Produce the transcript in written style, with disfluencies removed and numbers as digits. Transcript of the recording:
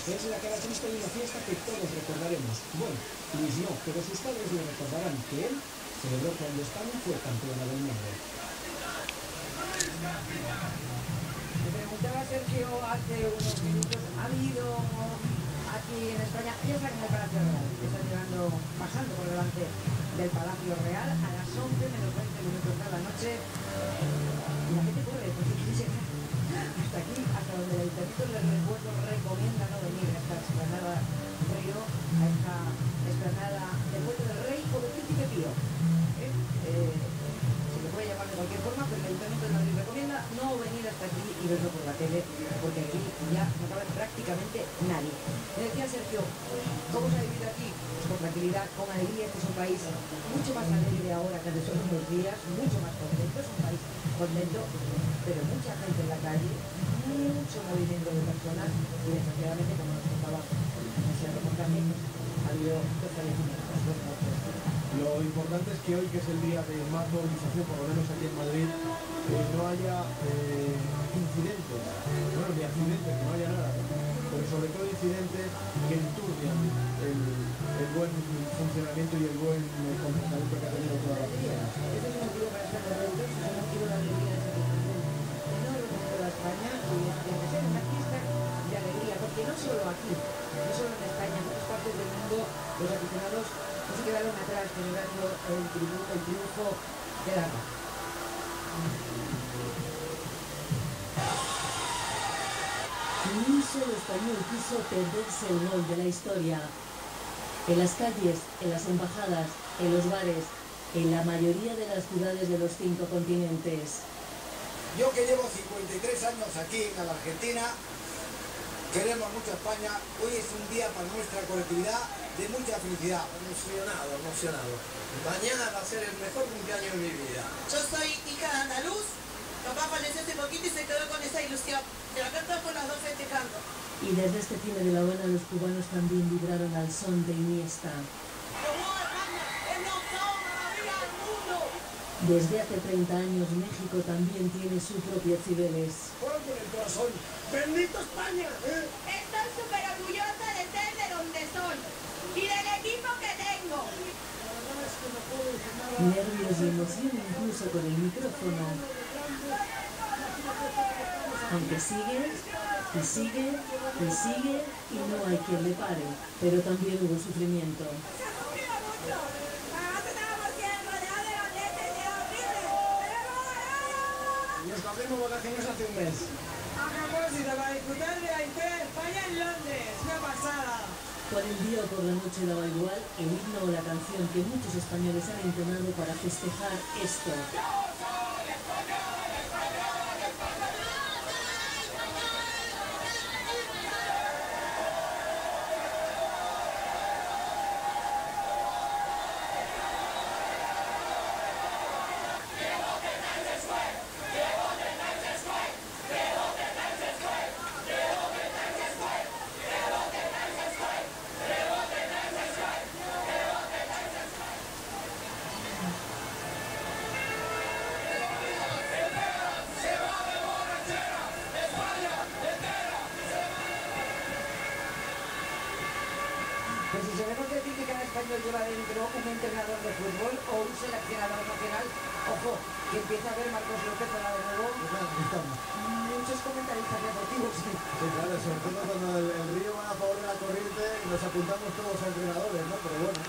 Es la cara triste de una fiesta que todos recordaremos. Bueno, Luis no, pero sus padres le recordarán que él celebró cuando España fue campeona del mundo. Me preguntaba Sergio hace unos minutos, ¿ha habido aquí en España? Ya está en el Palacio Real, que está llegando, pasando por delante del Palacio Real a las 11 menos 20 minutos de la noche. Y la gente corre, pues dice, hasta aquí, hasta donde el Ayuntamiento les recuerdo recomienda no venir a esta explanada Río, a esta explanada del Puente del Rey o del Príncipe Pío. Se le puede llamar de cualquier forma, pero el Ayuntamiento de Madrid recomienda no venir hasta aquí y verlo por la tele, porque aquí ya no cabe prácticamente nadie. Me decía Sergio, ¿cómo se ha vivido aquí? Pues con tranquilidad, con alegría. Este es un país mucho más alegre ahora que hace solo unos días, mucho más contento. Es un país contento, pero mucha gente en la calle, mucho movimiento de personas y desgraciadamente, como nos contaba en ese reportaje, ha habido dos fallecimientos, dos muertes. Lo importante es que hoy, que es el día de más movilización, por lo menos aquí en Madrid, no haya incidentes, bueno, ni accidentes, que no haya nada, pero sobre todo incidentes que enturbian el buen funcionamiento y el buen comportamiento que ha tenido toda la ciudad. Este es un motivo para estar contentos, es un motivo de alegría de enorme por toda España y de ser una fiesta de alegría, porque no solo aquí, no solo en España, en otras partes del mundo, los aficionados no se quedaron atrás celebrando el triunfo de la paz. Ni un solo español quiso perderse el gol de la historia. En las calles, en las embajadas, en los bares, en la mayoría de las ciudades de los 5 continentes. Yo, que llevo 53 años aquí en la Argentina, queremos mucho a España. Hoy es un día para nuestra colectividad de mucha felicidad. Emocionado. Mañana va a ser el mejor cumpleaños de mi vida. Yo soy hija de andaluz, papá falleció hace poquito y se quedó con esa ilusión. Pero acá estamos las dos festejando. Y desde este cine de La Habana los cubanos también vibraron al son de Iniesta. Desde hace 30 años México también tiene su propio Cibeles. Con el corazón. ¡Bendito España! Estoy súper orgullosa de ser de donde soy y del equipo que tengo. Nervios y emoción incluso con el micrófono. Aunque sigue, y sigue, y sigue, y no hay quien le pare. Pero también hubo sufrimiento. Nos cogimos vacaciones hace un mes. A propósito, para disfrutar de la historia de España en Londres. Una pasada. Por el día o por la noche daba igual el himno o la canción que muchos españoles han entonado para festejar esto. Pues si sabemos decir que cada español lleva dentro un entrenador de fútbol o un seleccionador nacional, ojo, que empieza a ver Marcos López para de nuevo muchos comentaristas deportivos. Sí, claro, sobre todo cuando el río va a favor de la corriente, nos apuntamos todos a entrenadores, ¿no? Pero bueno.